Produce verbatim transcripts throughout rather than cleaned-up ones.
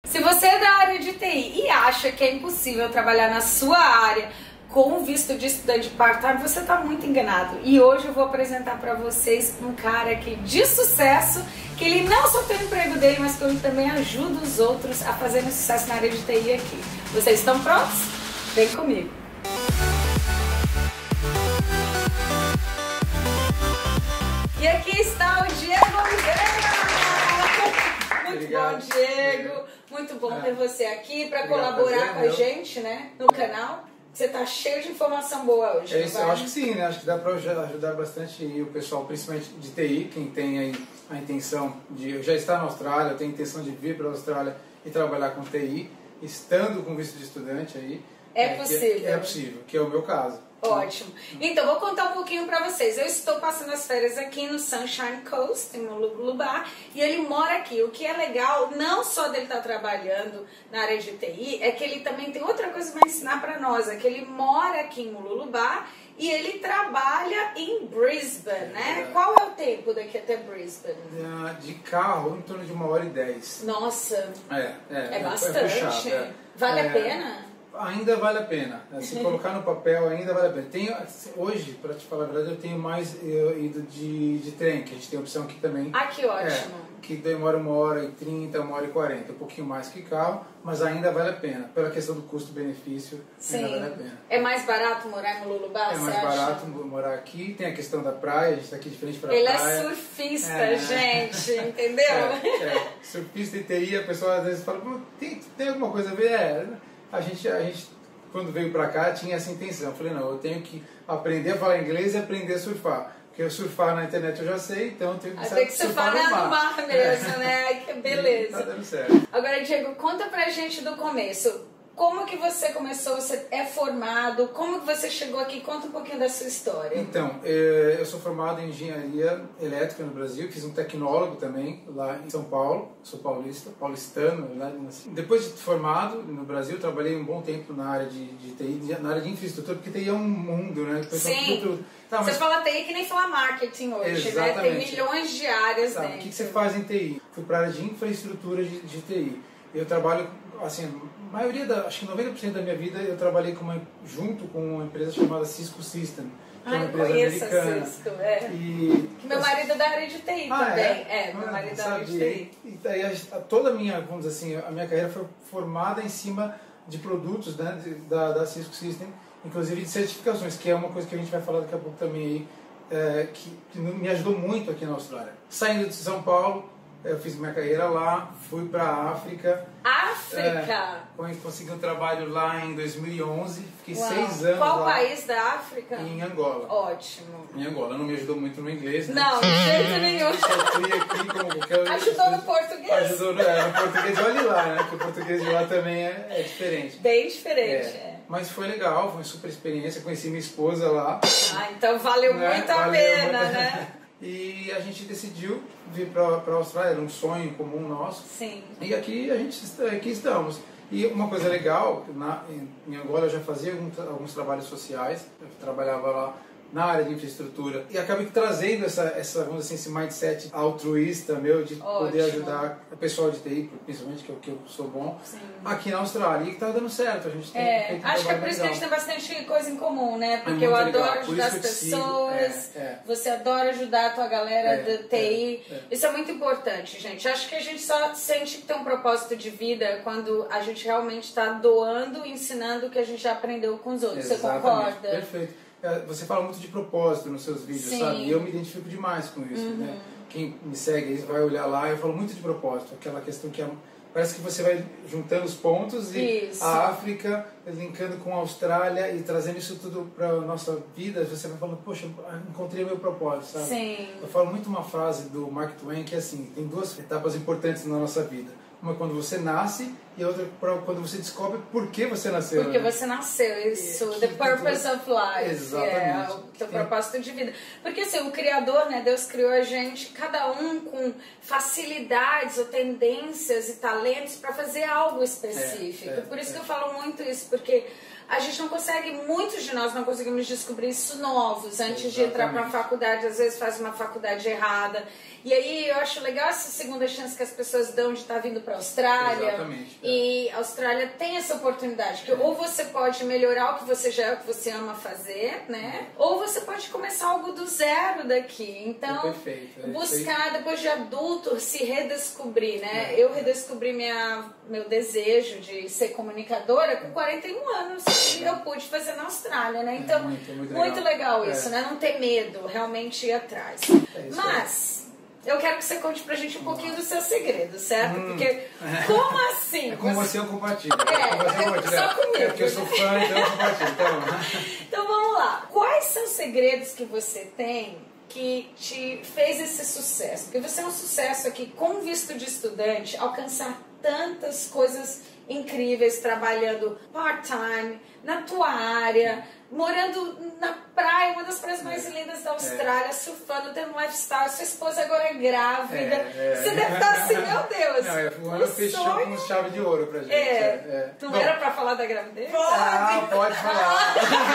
Se você é da área de T I e acha que é impossível trabalhar na sua área com visto de estudante part-time, você está muito enganado. E hoje eu vou apresentar para vocês um cara aqui de sucesso, que ele não só tem o emprego dele, mas que ele também ajuda os outros a fazerem sucesso na área de T I aqui. Vocês estão prontos? Vem comigo! E aqui está o Diego Oliveira! Muito Obrigado. bom, Diego! Muito bom É. ter você aqui para Obrigado, colaborar prazer, com a meu. gente, né? No canal. Você tá cheio de informação boa hoje, É não isso, vai? eu acho que sim, né? Acho que dá para ajudar bastante o pessoal, principalmente de T I, quem tem aí a intenção de já estar na Austrália, tem a intenção de vir para a Austrália e trabalhar com T I, estando com visto de estudante aí. É que possível. É, é possível, que é o meu caso. Ótimo. Então, vou contar um pouquinho pra vocês. Eu estou passando as férias aqui no Sunshine Coast, em Mululubar, e ele mora aqui. O que é legal, não só dele estar trabalhando na área de T I, é que ele também tem outra coisa para ensinar pra nós, é que ele mora aqui em Mululubar e ele trabalha em Brisbane, né? É. Qual é o tempo daqui até Brisbane? Ah, De carro, em torno de uma hora e dez. Nossa, É, é, é bastante. puxado, é. Vale É, a pena? Ainda vale a pena. Se colocar no papel, ainda vale a pena. Tenho, hoje, para te falar a verdade, eu tenho mais eu, ido de, de trem, que a gente tem a opção aqui também. Ah, que ótimo. É, que demora uma hora e trinta, uma hora e quarenta, um pouquinho mais que carro, mas ainda vale a pena. Pela questão do custo-benefício, ainda vale a pena. É mais barato morar em Mululubar, É você mais acha? barato morar aqui, tem a questão da praia, a gente está aqui de frente para a Ele praia. é surfista, É. gente, entendeu? É, é. Surfista e T I, a pessoa às vezes fala, "Pô, tem, tem alguma coisa a ver? É, a gente, a gente quando veio pra cá tinha essa intenção. Eu falei, não, eu tenho que aprender a falar inglês e aprender a surfar. Porque eu surfar na internet eu já sei, então eu tenho que, Tem que surfar no mar, mar mesmo, é. né? Ai, que beleza. Tá dando certo. Agora, Diego, conta pra gente do começo. Como que você começou? Você é formado? Como que você chegou aqui? Conta um pouquinho da sua história. Então, eh, eu sou formado em engenharia elétrica no Brasil, fiz um tecnólogo também lá em São Paulo, sou paulista, paulistano, na verdade, nasci. Depois de formado no Brasil, trabalhei um bom tempo na área de, de T I, na área de infraestrutura, porque T I é um mundo, né? Sim. Tudo, tá, Você mas, fala T I que nem fala marketing hoje, né? Tem Exatamente. milhões de áreas tá, dentro. o que, que você faz em T I? Fui para a área de infraestrutura de, de T I. Eu trabalho, assim, a maioria, da, acho que noventa por cento da minha vida eu trabalhei com uma, junto com uma empresa chamada Cisco System, que Ah, é uma eu empresa conheço americana. a Cisco, é. E, Que meu marido é da área de T I Ah, também. é? É, meu Ah, marido é da não área de sabia. T I. E daí a- a- toda a minha, vamos dizer assim, a minha carreira foi formada em cima de produtos, né, de- da, da Cisco System, inclusive de certificações, que é uma coisa que a gente vai falar daqui a pouco também aí, é, que, que me ajudou muito aqui na Austrália. Saindo de São Paulo, eu fiz minha carreira lá, fui para a África. África? É, consegui um trabalho lá em dois mil e onze, fiquei Uau. seis anos Qual lá. país da África? Em Angola. Ótimo. Em Angola, não me ajudou muito no inglês, né? Não, de jeito nenhum. Só fui aqui como qualquer... Ajudou no português? Ajudou no, é, no português, olha lá, né? Porque o português de lá também é, é diferente. Bem diferente, É. é. Mas foi legal, foi uma super experiência, conheci minha esposa lá. Ah, então valeu né? muito a Valeu pena, muito. né? E a gente decidiu vir para a Austrália, era um sonho comum nosso. Sim. E aqui a gente aqui estamos. E uma coisa legal, na, em, em Angola eu já fazia alguns, alguns trabalhos sociais, eu trabalhava lá na área de infraestrutura e acabei trazendo essa, essa, vamos dizer assim, esse mindset altruísta meu de Ótimo. poder ajudar o pessoal de T I, principalmente que eu, que eu sou bom, Sim. aqui na Austrália. E que tá dando certo, a gente tem É, feito um acho que é trabalho por isso que a gente legal. tem bastante coisa em comum, né? Porque muito eu legal, adoro por ajudar isso as que eu te sigo. pessoas, É, é. você adora ajudar a tua galera É, do T I. é, é. Isso é muito importante, gente. Acho que a gente só sente que tem um propósito de vida quando a gente realmente está doando e ensinando o que a gente já aprendeu com os outros. Exatamente, Você concorda? Perfeito. É, você fala muito de propósito nos seus vídeos, Sim. sabe? E eu me identifico demais com isso, né? Quem me segue aí vai olhar lá, eu falo muito de propósito. Aquela questão que é, parece que você vai juntando os pontos e Isso. a África linkando com a Austrália e trazendo isso tudo para a nossa vida. Você vai falando, poxa, encontrei meu propósito, sabe? Sim. Eu falo muito uma frase do Mark Twain que é assim, tem duas etapas importantes na nossa vida. Uma é quando você nasce e a outra para quando você descobre por que você nasceu. Porque né? você nasceu, isso, que, the purpose tudo... of life. Exatamente. É, o teu propósito de vida. Porque assim, o Criador, né, Deus criou a gente, cada um com facilidades ou tendências e talentos para fazer algo específico. É, é, por isso é. que eu falo muito isso, porque a gente não consegue, muitos de nós não conseguimos descobrir isso novos antes Exatamente. de entrar para a faculdade, às vezes faz uma faculdade errada. E aí eu acho legal essa segunda chance que as pessoas dão de estar vindo para a Austrália. Exatamente, é. E a Austrália tem essa oportunidade, que ou você pode melhorar o que você já é, o que você ama fazer, né? Ou você pode começar algo do zero daqui. Então, é perfeito, é buscar perfeito. depois de adulto se redescobrir, né? É. Eu redescobri minha, meu desejo de ser comunicadora com quarenta e um anos que eu pude fazer na Austrália, né? Então, é muito, muito muito legal, legal. isso, É. né? Não ter medo, realmente ir atrás. É isso Mas eu quero que você conte pra gente um pouquinho do seu segredo, certo? Hum. Porque, como assim? É com você eu compartilho. É, com você eu é compartilho. só comigo. É porque eu sou fã, então eu compartilho. Então, Então vamos lá. Quais são os segredos que você tem que te fez esse sucesso? Porque você é um sucesso aqui com visto de estudante, alcançar tantas coisas incríveis, trabalhando part-time, na tua área, morando na praia, uma das praias mais lindas da Austrália, é. surfando, tendo um lifestyle, sua esposa agora é grávida. É, é. Você deve estar assim, meu Deus. Não, o ano fechou com chave de ouro pra gente. É. é. Não Bom, era pra falar da gravidez? Ah, pode falar.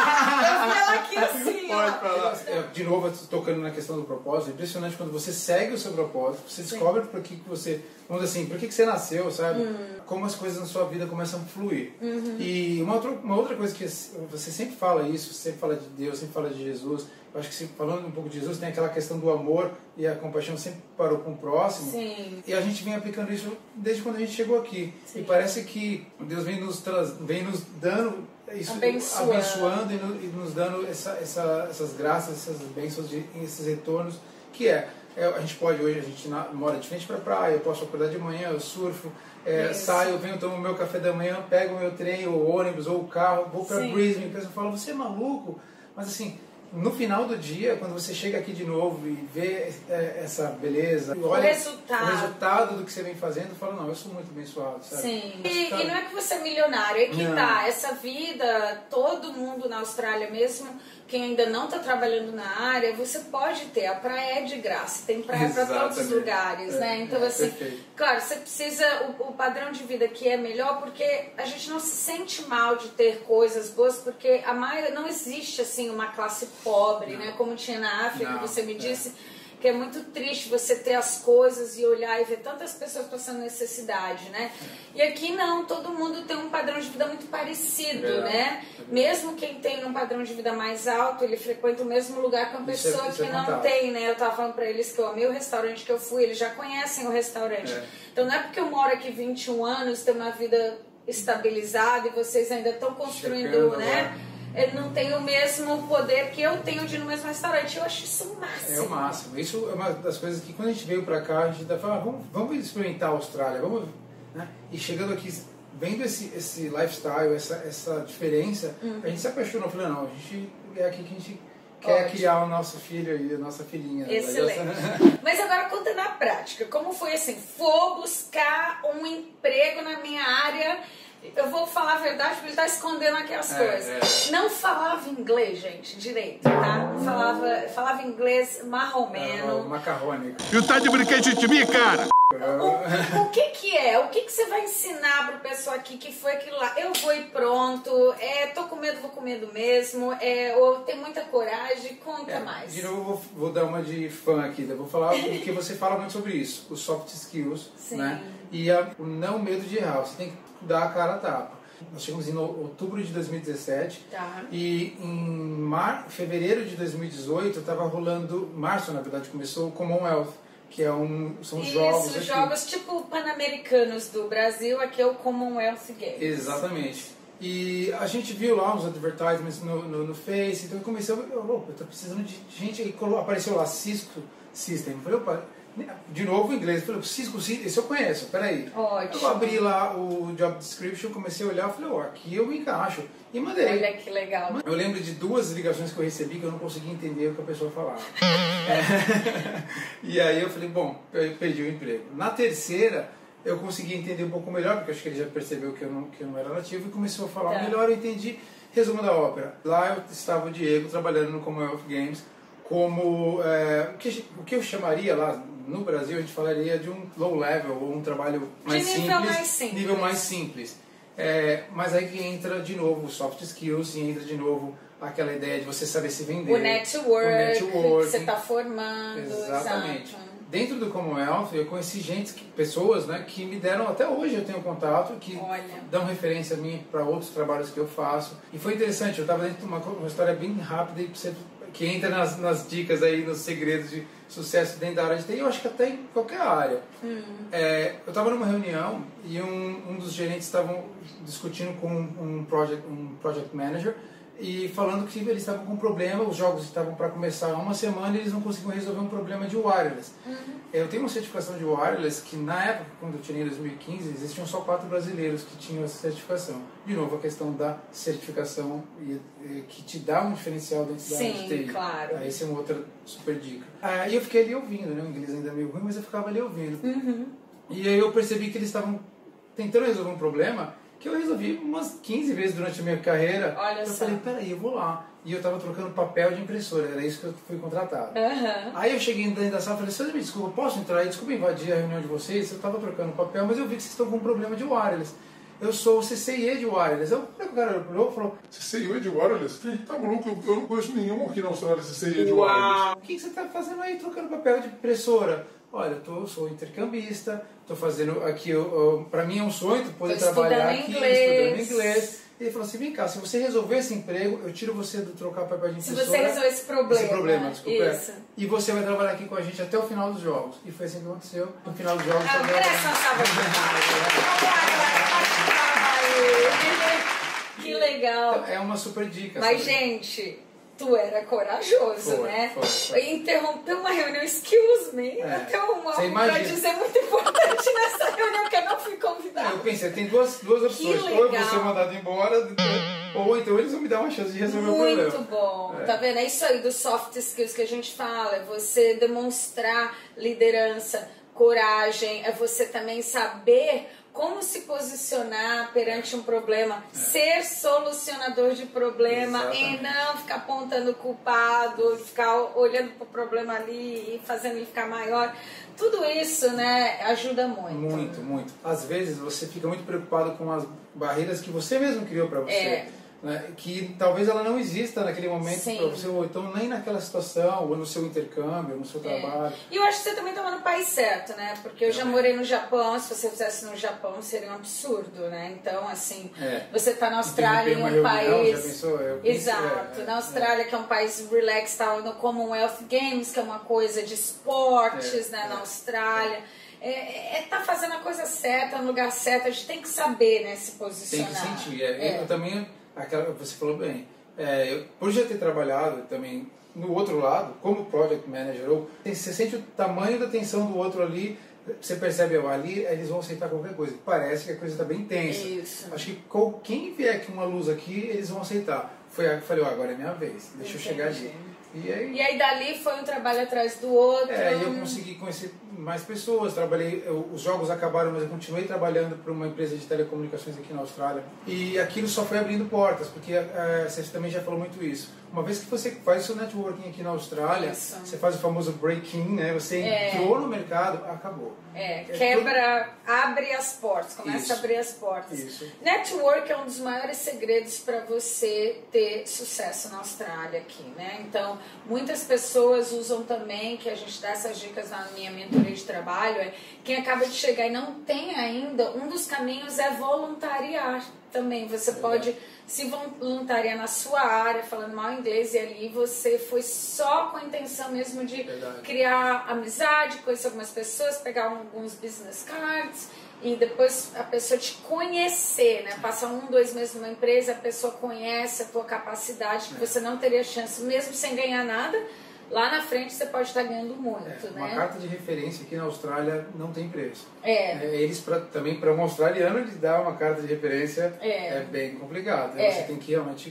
Eu vi ela aqui assim, ó. Pode falar. É, de novo, tocando na questão do propósito, é impressionante quando você segue o seu propósito, você descobre por que que você, vamos dizer assim, por que que você nasceu, sabe? Hum. Como as coisas na sua vida começam a fluir. Uhum. E uma outra, uma outra coisa que você sempre fala isso, você sempre fala de Deus, sempre fala de Jesus. Eu acho que você, falando um pouco de Jesus, tem aquela questão do amor e a compaixão sempre parou com o próximo. Sim. E a gente vem aplicando isso desde quando a gente chegou aqui. Sim. E parece que Deus vem nos, traz, vem nos dando isso, abençoando, abençoando e, no, e nos dando essa, essa, essas graças, essas bênçãos, de, esses retornos, que é, é, a gente pode hoje, a gente na, mora de frente para a praia, eu posso acordar de manhã, eu surfo, é, saio, venho, tomo o meu café da manhã, pego o meu trem, ou o ônibus, ou o carro, vou para Brisbane, a pessoa fala, você é maluco? Mas assim, no final do dia, quando você chega aqui de novo e vê é, essa beleza, e olha o resultado. o resultado do que você vem fazendo, fala, não, eu sou muito abençoado, sabe? Sim. E, e não é que você é milionário, é que não. tá, essa vida, todo mundo na Austrália mesmo, quem ainda não está trabalhando na área, você pode ter, a praia é de graça, tem praia para todos os lugares, é, né? Então, é, assim, perfeito. claro, você precisa, o, o padrão de vida aqui é melhor porque a gente não se sente mal de ter coisas boas, porque a maioria, não existe, assim, uma classe pobre, não. né? Como tinha na África, não, que você me é. disse, que é muito triste você ter as coisas e olhar e ver tantas pessoas passando necessidade, né? E aqui não, todo mundo tem um padrão de vida muito parecido, É, né? é. Mesmo quem tem um padrão de vida mais alto, ele frequenta o mesmo lugar que uma Isso é- pessoa isso é que não fantástico. tem, né? Eu tava falando pra eles que eu amei o restaurante que eu fui, eles já conhecem o restaurante. É. Então não é porque eu moro aqui vinte e um anos, tenho uma vida estabilizada e vocês ainda estão construindo, Chegando né? lá. Ele não tem o mesmo poder que eu tenho de ir no mesmo restaurante. Eu acho isso o máximo. É o máximo. Isso é uma das coisas que quando a gente veio pra cá, a gente tá falando, ah, vamos, vamos experimentar a Austrália, vamos, né? E chegando aqui, vendo esse, esse lifestyle, essa, essa diferença, Uhum. a gente se apaixonou. Falei, não, a gente é aqui que a gente quer Ótimo. criar o nosso filho e a nossa filhinha. Excelente. Mas agora conta na prática, como foi assim, vou buscar um emprego na minha área, eu vou falar a verdade porque ele tá escondendo aqui as É, coisas. é. Não falava inglês, gente, direito, tá? Falava, falava inglês marromeno. É, macarrônico. E tá de brinquedo de mim, cara? O, o que que é? O que que você vai ensinar pro pessoal aqui que foi aquilo lá? Eu vou e pronto, é, tô com medo, vou com medo mesmo, é, ou tem muita coragem, conta É, mais. de novo, eu vou, vou dar uma de fã aqui. Eu vou falar porque você fala muito sobre isso, os soft skills, Sim. né? E a, o não medo de errar. Você tem que dar a cara a tapa. Nós chegamos em outubro de dois mil e dezessete Tá. e em mar, fevereiro de dois mil e dezoito estava rolando, março na verdade começou o Commonwealth, que é um, são os Isso, jogos aqui. jogos tipo pan-americanos do Brasil, aqui é o Commonwealth Games. Exatamente. E a gente viu lá uns advertisements no, no, no Face, então começou, eu, eu tô precisando de gente, aí apareceu lá Cisco System. Eu falei, opa, de novo em inglês, eu falei, Cisco System, esse eu conheço, peraí. Ótimo. Eu abri lá o job description, comecei a olhar, eu falei, ó, aqui eu me encaixo. E mandei. Olha que legal. Eu lembro de duas ligações que eu recebi que eu não conseguia entender o que a pessoa falava. É. E aí eu falei, bom, eu perdi o emprego. Na terceira, eu consegui entender um pouco melhor, porque eu acho que ele já percebeu que eu não, que eu não era nativo e começou a falar Tá. melhor, eu entendi. Resumo da ópera. Lá eu estava o Diego trabalhando no Commonwealth Games como é, o, que, o que eu chamaria lá no Brasil, a gente falaria de um low level ou um trabalho mais de nível simples, mais simples. nível mais simples. É, mas aí que entra de novo o soft skills e entra de novo aquela ideia de você saber se vender. O network, o networking. que você está formando. Exatamente. Exato. Dentro do Commonwealth eu conheci gente, que, pessoas, né, que me deram, até hoje eu tenho contato, que Olha. dão referência a mim para outros trabalhos que eu faço. E foi interessante, eu estava dentro de uma, uma história bem rápida e você, que entra nas, nas dicas aí, nos segredos de sucesso dentro da área de T I, eu acho que até em qualquer área. Hum. É, eu estava numa reunião e um, um dos gerentes estavam discutindo com um project, um project manager e falando que eles estavam com um problema, os jogos estavam para começar há uma semana e eles não conseguiam resolver um problema de wireless. Uhum. Eu tenho uma certificação de wireless que na época, quando eu tirei em dois mil e quinze, existiam só quatro brasileiros que tinham essa certificação. De novo, a questão da certificação e, e, que te dá um diferencial dentro da área de T I. Sim, claro. Essa é uma outra super dica. Aí eu fiquei ali ouvindo, né? O inglês ainda é meio ruim, mas eu ficava ali ouvindo. Uhum. E aí eu percebi que eles estavam tentando resolver um problema que eu resolvi umas quinze vezes durante a minha carreira. Olha eu só. falei, peraí, eu vou lá. E eu tava trocando papel de impressora, era isso que eu fui contratado. Uhum. Aí eu cheguei dentro da sala e falei, vocês me desculpa, posso entrar aí? Desculpa invadir a reunião de vocês, eu tava trocando papel, mas eu vi que vocês estão com um problema de wireless. Eu sou o C C I E de wireless. Eu, o cara olhou e falou, C C I E de wireless? Tá maluco? Eu não conheço nenhum aqui na Austrália C C I E de Uau. wireless. o que que você tá fazendo aí trocando papel de impressora? Olha, eu tô, sou intercambista, estou fazendo aqui, para mim é um sonho poder Tô trabalhar estudando aqui, inglês. estudando inglês. E ele falou assim, vem cá, se você resolver esse emprego, eu tiro você do trocar papel de Se impressora. você resolver esse problema. Esse problema, desculpa. é. Isso. E você vai trabalhar aqui com a gente até o final dos jogos. E foi assim que aconteceu. No final dos jogos... Ah, eu merece uma salva de palmas. Que legal. Então, é uma super dica. Mas, sabe? gente, tu era corajoso, Foi, né? foi, foi. Interrompeu uma reunião, excuse me. É. Até uma Você pra imagina. dizer muito importante nessa reunião que eu não fui convidada. Eu pensei, tem duas, duas opções. Ou eu vou ser mandado embora, ou então eles vão me dar uma chance de resolver o problema. Muito bom, É. tá vendo? É isso aí dos soft skills que a gente fala, é você demonstrar liderança, coragem, é você também saber como se posicionar perante um problema, É. ser solucionador de problema Exatamente. e não ficar apontando o culpado, ficar olhando pro problema ali e fazendo ele ficar maior. Tudo isso, né, ajuda muito. Muito, muito. Às vezes você fica muito preocupado com as barreiras que você mesmo criou para você. É. Né? Que talvez ela não exista naquele momento Sim. para você, ou então nem naquela situação, ou no seu intercâmbio, ou no seu É. trabalho. E eu acho que você também estava no país certo, né? Porque eu já Também. morei no Japão, se você fizesse no Japão seria um absurdo, né? Então, assim, É. você está na Austrália, Interromper em um uma reunião, país... já pensou? Eu pensei, Exato. é, Na é, Austrália, que é um país relax, estava no Commonwealth Games, que é uma coisa de esportes, É, né? é. Na Austrália. É, é tá fazendo a coisa certa, no lugar certo. A gente tem que saber, né? Se Tem posicionar. que sentir. É, É. Eu também, aquela, você falou bem, é, eu, por já ter trabalhado também no outro lado, como Project Manager, ou, você sente o tamanho da tensão do outro ali, você percebe, ó, ali eles vão aceitar qualquer coisa. Parece que a coisa está bem tensa. Isso. Acho que qual- quem vier com uma luz aqui, eles vão aceitar. Foi aí que eu falei, ó, agora é minha vez, deixa eu chegar ali. E aí, E aí dali foi um trabalho atrás do outro. é, e eu consegui conhecer mais pessoas, trabalhei, eu, os jogos acabaram, mas eu continuei trabalhando para uma empresa de telecomunicações aqui na Austrália. E aquilo só foi abrindo portas, porque é, você também já falou muito isso. Uma vez que você faz o seu networking aqui na Austrália, Isso. você faz o famoso break-in, né? Você É. entrou no mercado, acabou. É, É quebra, abre as portas, começa Isso. a abrir as portas. Isso. Network é um dos maiores segredos para você ter sucesso na Austrália aqui, né? Então, muitas pessoas usam também, que a gente dá essas dicas na minha mentoria de trabalho, é quem acaba de chegar e não tem ainda, um dos caminhos é voluntariar também. Você pode se voluntariar na sua área, falando mal inglês, e ali você foi só com a intenção mesmo de Verdade. criar amizade, conhecer algumas pessoas, pegar alguns business cards e depois a pessoa te conhecer, né? Passar um, dois meses numa empresa, a pessoa conhece a tua capacidade, que você não teria chance, mesmo sem ganhar nada, lá na frente você pode estar ganhando muito, É, né? uma carta de referência aqui na Austrália não tem preço. É. É, eles, pra, também para um australiano, de dar uma carta de referência É. é, bem complicado. É. Você tem que realmente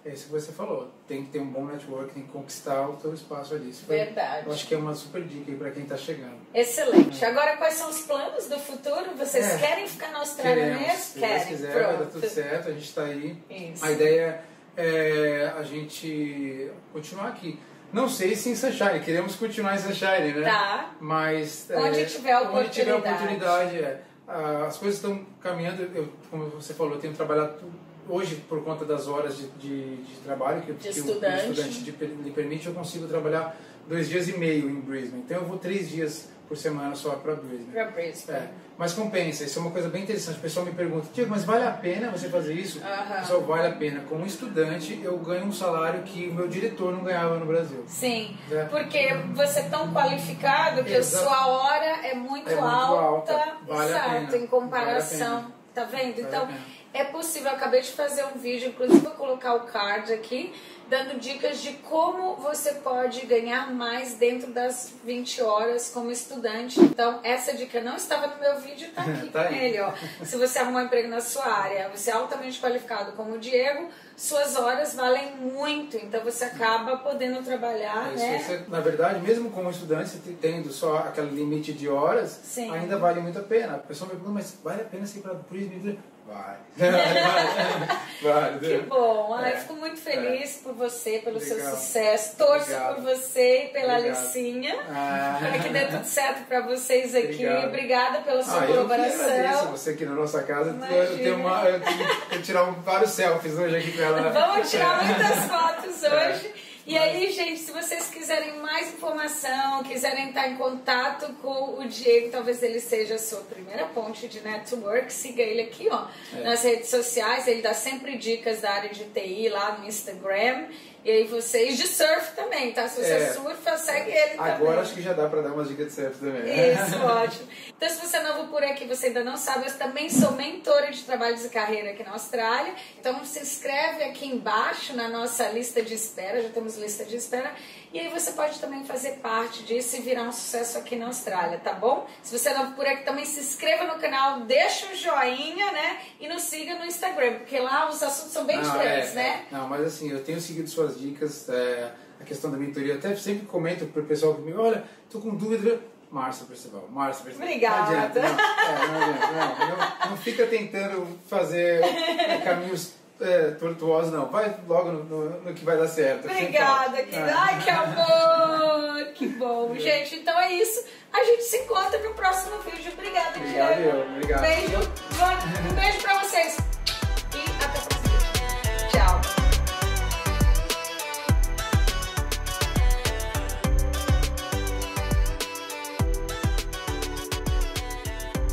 é isso que você falou. Tem que ter um bom network, tem que conquistar o seu espaço ali. Isso foi, Verdade. Eu acho que é uma super dica aí para quem está chegando. Excelente. Agora, quais são os planos do futuro? Vocês É. querem ficar na Austrália Queremos, mesmo? se Querem. Deus quiser, Pronto. vai dar tudo certo, a gente está aí. Isso. A ideia é a gente continuar aqui. Não sei se em Sunshine, queremos continuar em Sunshine, né? Tá. Mas Onde é, tiver a onde tiver a oportunidade. oportunidade, é. Ah, as coisas estão caminhando. Eu, como você falou, eu tenho trabalhado hoje por conta das horas de, de, de trabalho que, De que estudante. o estudante de, lhe permite. Eu consigo trabalhar dois dias e meio em Brisbane. Então eu vou três dias por semana só para Brisbane. Pra Brisbane. É, mas compensa, isso é uma coisa bem interessante. O pessoal me pergunta, Diego, mas vale a pena você fazer isso? Aham. Pessoal, vale a pena. Como estudante, eu ganho um salário que o meu diretor não ganhava no Brasil. Sim, É. porque você é tão qualificado que a Exato. sua hora é muito, É muito alta, alta. Vale a exato, pena. em comparação, Vale a pena. tá vendo? Vale a Então, pena. é possível, eu acabei de fazer um vídeo, inclusive vou colocar o card aqui, dando dicas de como você pode ganhar mais dentro das vinte horas como estudante. Então, essa dica não estava no meu vídeo, tá aqui Tá com aí. ele, ó. Se você arrumar um emprego na sua área, você é altamente qualificado como o Diego, suas horas valem muito, então você acaba podendo trabalhar, É isso, né? você, na verdade, mesmo como estudante, você tendo só aquele limite de horas, Sim. ainda vale muito a pena. A pessoa me pergunta, mas vale a pena você ir para Brisbane? Vale. vale. vale. Que bom, ai, É. fico muito feliz por você, pelo seu Legal. sucesso, torço Obrigado. por você e pela Obrigado. Alicinha, Ah. para que dê tudo certo para vocês aqui. Obrigado. Obrigada pela sua Ah, eu que colaboração. agradeço você aqui na nossa casa. Imagina. Eu tenho, uma, eu tenho que tirar um- vários selfies hoje aqui com ela. Vamos tirar muitas fotos É. hoje. E aí, gente, se vocês quiserem mais informação, quiserem estar em contato com o Diego, talvez ele seja a sua primeira ponte de network, siga ele aqui, ó, É. nas redes sociais. Ele dá sempre dicas da área de T I lá no Instagram. E aí vocês de surf também, tá? Se você É. surfa, segue ele também. Agora acho que já dá para dar umas dicas de surf também. Isso, ótimo. Então, se você é novo por aqui, você ainda não sabe, eu também sou mentora de trabalhos e carreira aqui na Austrália. Então, se inscreve aqui embaixo na nossa lista de espera, já temos lista de espera. E aí você pode também fazer parte disso e virar um sucesso aqui na Austrália, tá bom? Se você é novo por aqui, também se inscreva no canal, deixa o joinha, né? E nos siga no Instagram, porque lá os assuntos são bem Não, diferentes, é, né? é. Não, mas assim, eu tenho seguido suas dicas, é, a questão da mentoria. Eu até sempre comento pro pessoal comigo, olha, tô com dúvida. Márcia Percival, Márcia Percival. Obrigada. Não adianta, não, é, não, adianta, não, não, não fica tentando fazer é, caminhos é, tortuosos, não. Vai logo no, no, no que vai dar certo. Obrigada, que... Ai, que amor! Que bom. Gente, então é isso. A gente se encontra no próximo vídeo. Obrigada, Obrigado, Diego. eu. Obrigado. Beijo. Um beijo pra vocês.